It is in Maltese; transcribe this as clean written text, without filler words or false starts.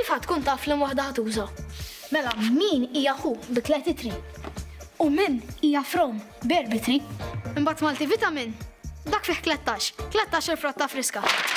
kif ħatkun taf li waħda ħatuża? Mela min hija ħu bi 3 litri u min hija from b'4 litri? Imbagħad multivitamin dak fih 13 il-frotta friska.